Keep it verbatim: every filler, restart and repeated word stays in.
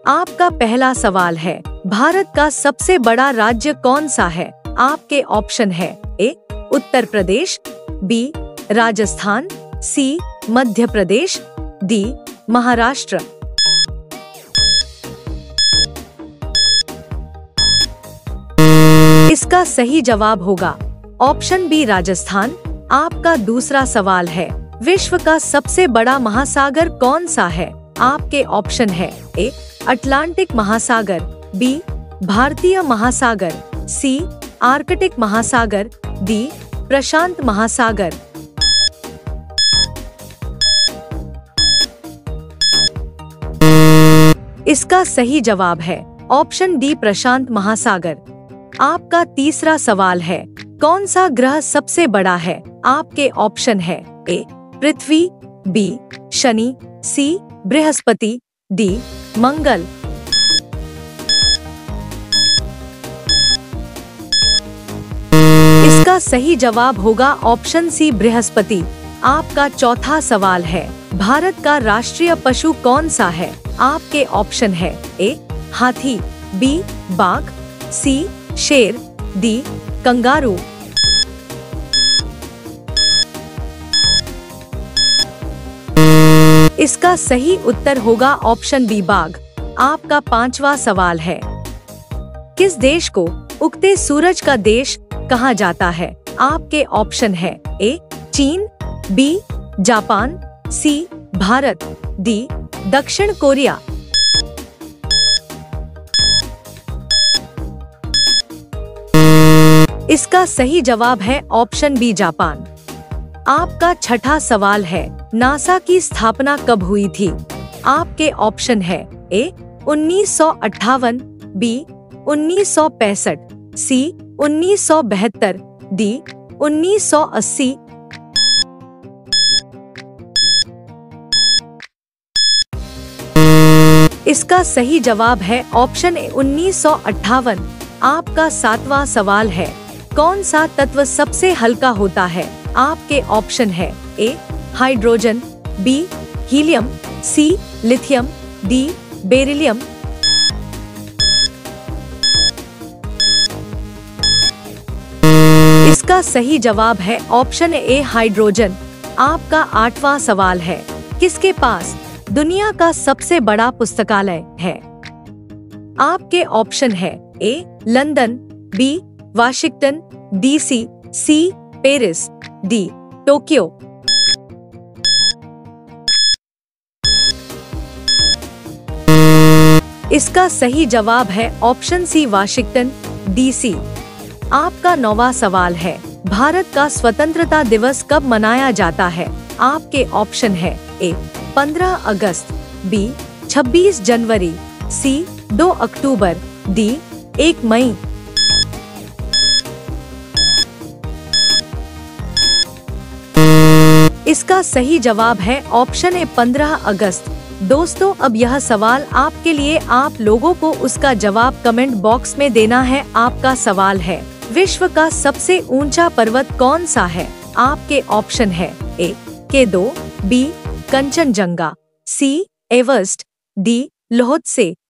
आपका पहला सवाल है, भारत का सबसे बड़ा राज्य कौन सा है? आपके ऑप्शन है A Uttar Pradesh, B Rajasthan, C Madhya Pradesh, D Maharashtra. इसका सही जवाब होगा ऑप्शन बी राजस्थान। आपका दूसरा सवाल है, विश्व का सबसे बड़ा महासागर कौन सा है? आपके ऑप्शन है ए अटलांटिक महासागर, बी भारतीय महासागर, सी आर्कटिक महासागर, डी प्रशांत महासागर। इसका सही जवाब है ऑप्शन डी प्रशांत महासागर। आपका तीसरा सवाल है, कौन सा ग्रह सबसे बड़ा है? आपके ऑप्शन है A Prithvi, B Shani, C Brihaspati, D Mangal. इसका सही जवाब होगा ऑप्शन सी बृहस्पति। आपका चौथा सवाल है, भारत का राष्ट्रीय पशु कौन सा है? आपके ऑप्शन है ए हाथी, बी बाघ, सी शेर, डी कंगारू। इसका सही उत्तर होगा ऑप्शन बी बाघ। आपका पांचवा सवाल है, किस देश को उगते सूरज का देश कहा जाता है? आपके ऑप्शन है ए चीन, B Japan, C Bharat, D दक्षिण कोरिया। इसका सही जवाब है ऑप्शन बी जापान। आपका छठा सवाल है, नासा की स्थापना कब हुई थी? आपके ऑप्शन है ए उन्नीस सौ अट्ठावन, बी उन्नीस सौ पैंसठ, सी उन्नीस सौ बहत्तर, डी उन्नीस सौ अस्सी। इसका सही जवाब है ऑप्शन ए उन्नीस सौ अट्ठावन। आपका सातवां सवाल है, कौन सा तत्व सबसे हल्का होता है? आपके ऑप्शन है A hydrogen, B helium, C lithium, D beryllium. इसका सही जवाब है ऑप्शन ए हाइड्रोजन। आपका आठवां सवाल है, किसके पास दुनिया का सबसे बड़ा पुस्तकालय है? आपके ऑप्शन है A London, B Washington, D C C Paris, D Tokyo. इसका सही जवाब है option C Washington, D C. आपका नौवां सवाल है, भारत का स्वतंत्रता दिवस कब मनाया जाता है? आपके ऑप्शन है ए पंद्रह अगस्त, बी छब्बीस जनवरी, सी दो अक्टूबर, डी एक मई। इसका सही जवाब है ऑप्शन ए पंद्रह अगस्त। दोस्तों, अब यह सवाल आपके लिए, आप लोगों को उसका जवाब कमेंट बॉक्स में देना है। आपका सवाल है, विश्व का सबसे ऊंचा पर्वत कौन सा है? आपके ऑप्शन है ए के दो, B Kanchenjunga, C Everest, D लोहत्से,